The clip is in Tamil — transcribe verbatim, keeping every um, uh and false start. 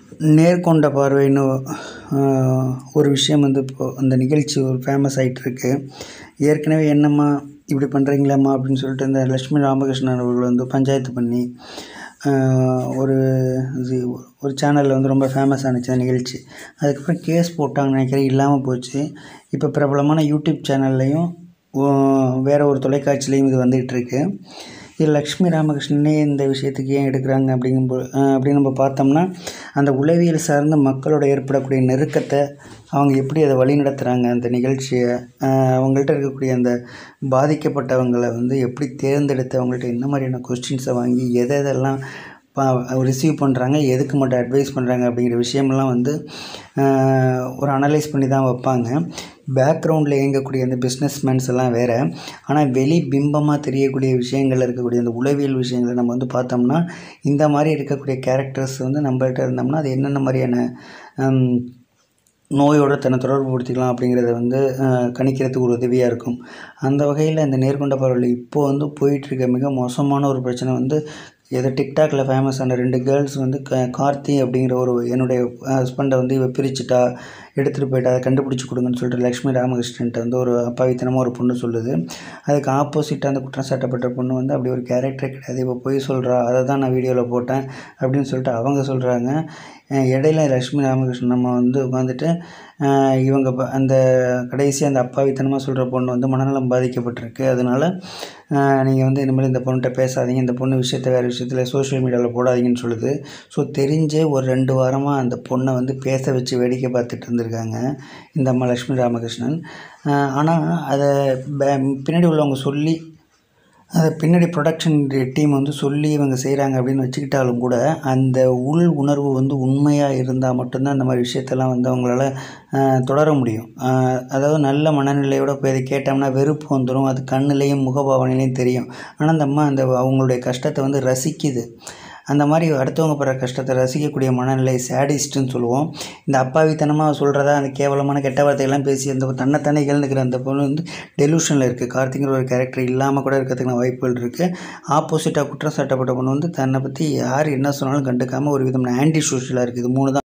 நேர்கொண்ட பார்வைன்னு ஒரு விஷயம் வந்து இப்போது அந்த நிகழ்ச்சி ஒரு ஃபேமஸ் ஆகிட்டுருக்கு. ஏற்கனவே என்னம்மா இப்படி பண்ணுறீங்களாம்மா அப்படின்னு சொல்லிட்டு இந்த லட்சுமி ராமகிருஷ்ணன் அவர்கள் வந்து பஞ்சாயத்து பண்ணி ஒரு இது ஒரு சேனலில் வந்து ரொம்ப ஃபேமஸ் ஆனுச்சு அந்த நிகழ்ச்சி. அதுக்கப்புறம் கேஸ் போட்டாங்கன்னு நினைக்கிறேன், இல்லாமல் போச்சு. இப்போ பிரபலமான யூடியூப் சேனல்லையும் வேறு ஒரு தொலைக்காட்சியிலையும் இது வந்துகிட்ருக்கு. இது லக்ஷ்மி ராமகிருஷ்ணனே இந்த விஷயத்துக்கு ஏன் எடுக்கிறாங்க அப்படிங்கும்போ அப்படின்னு நம்ம பார்த்தோம்னா, அந்த உளவியல் சார்ந்த மக்களோட ஏற்படக்கூடிய நெருக்கத்தை அவங்க எப்படி அதை வழி நடத்துகிறாங்க, அந்த நிகழ்ச்சியை அவங்கள்ட்ட இருக்கக்கூடிய அந்த பாதிக்கப்பட்டவங்களை வந்து எப்படி தேர்ந்தெடுத்து அவங்கள்ட்ட என்ன மாதிரியான கொஸ்டின்ஸை வாங்கி எதை எதெல்லாம் பா ரிசீவ் பண்ணுறாங்க, எதுக்கு மட்டும் அட்வைஸ் பண்ணுறாங்க அப்படிங்கிற விஷயமெல்லாம் வந்து ஒரு அனலைஸ் பண்ணி தான் வைப்பாங்க. பேக்ரவுண்டில் இயங்கக்கூடிய அந்த பிஸ்னஸ்மேன்ஸ் எல்லாம் வேறு, ஆனால் வெளி பிம்பமாக தெரியக்கூடிய விஷயங்கள் இருக்கக்கூடிய அந்த உளவியல் விஷயங்களை நம்ம வந்து பார்த்தோம்னா, இந்த மாதிரி இருக்கக்கூடிய கேரக்டர்ஸ் வந்து நம்மள்கிட்ட இருந்தோம்னா அது என்னென்ன மாதிரியான நோயோடு தன்னை தொடர்பு படுத்திக்கலாம் அப்படிங்கிறத வந்து கணிக்கிறதுக்கு ஒரு உதவியாக இருக்கும். அந்த வகையில் இந்த நேர்கொண்ட பார்வையில் இப்போது வந்து போயிட்டுருக்க மிக மோசமான ஒரு பிரச்சனை வந்து ஏதோ டிக்டாக்ல ஃபேமஸான ரெண்டு கேர்ள்ஸ் வந்து க கார்த்தி அப்படிங்கிற ஒரு என்னுடைய ஹஸ்பண்டை வந்து இவ பிரிச்சுட்டா, எடுத்துகிட்டு போயிட்டா, அதை கண்டுபிடிச்சி கொடுங்கன்னு சொல்லிட்டு லக்ஷ்மி ராமகிருஷ்ணன்ட்ட வந்து ஒரு அப்பாவித்தனமாக ஒரு பொண்ணு சொல்லுது. அதுக்கு ஆப்போசிட்டாக அந்த குற்றம் சாட்டப்பட்ட பொண்ணு வந்து அப்படி ஒரு கேரக்டரே கிடையாது, இப்போ பொய் சொல்கிறா, அதை தான் நான் வீடியோவில் போட்டேன் அப்படின்னு சொல்லிட்டு அவங்க சொல்கிறாங்க. இடையில லக்ஷ்மி ராமகிருஷ்ணன் நம்ம வந்து உட்காந்துட்டு இவங்க அந்த கடைசி அந்த அப்பாவித்தனமாக சொல்கிற பொண்ணு வந்து மனநலம் பாதிக்கப்பட்டிருக்கு, அதனால் நீங்கள் வந்து இனிமேல் இந்த பொண்ணுகிட்ட பேசாதீங்க, இந்த பொண்ணு விஷயத்தை வேறு விஷயத்தில் சோஷியல் மீடியாவில் போடாதீங்கன்னு சொல்லுது. ஸோ தெரிஞ்சே ஒரு ரெண்டு வாரமாக அந்த பொண்ணை வந்து பேச வச்சு வேடிக்கை பார்த்துட்டு இருந்திருக்காங்க இந்த அம்மா லக்ஷ்மி ராமகிருஷ்ணன். ஆனால் அதை பின்னாடி உள்ளவங்க சொல்லி அதை பின்னாடி ப்ரொடக்ஷன் டீம் வந்து சொல்லி இவங்க செய்கிறாங்க அப்படின்னு வச்சுக்கிட்டாலும் கூட, அந்த உள் உணர்வு வந்து உண்மையாக இருந்தால் மட்டும்தான் அந்த மாதிரி விஷயத்தெல்லாம் வந்து அவங்களால தொடர முடியும். அதாவது நல்ல மனநிலையோடு போய் அதை கேட்டோம்னா வெறுப்பு வந்துடும், அது கண்ணுலேயும் முகபாவனையிலையும் தெரியும். ஆனால் அந்த அம்மா அந்த அவங்களுடைய கஷ்டத்தை வந்து ரசிக்குது. அந்த மாதிரி அடுத்தவங்க படுற கஷ்டத்தை ரசிக்கக்கூடிய மனநிலை சேடிஸ்ட்டுன்னு சொல்லுவோம். இந்த அப்பாவித்தனமாக சொல்கிறதா அந்த கேவலமான கெட்ட வார்த்தைகள்லாம் பேசி அந்த தன்னைத்தானே இழந்துக்கிற அந்த பொண்ணு வந்து டெலூஷனில் இருக்குது. கார்த்திங்கிற ஒரு கேரக்டர் இல்லாமல் கூட இருக்கிறதுக்கான வாய்ப்புகள் இருக்குது. ஆப்போசிட்டாக குற்றம் சாட்டப்பட்ட பொண்ணு வந்து தன்னை பற்றி யார் என்ன சொன்னாலும் கண்டுக்காமல் ஒரு விதமான ஆன்டி சோஷியலாக இருக்குது. இது மூணு தான்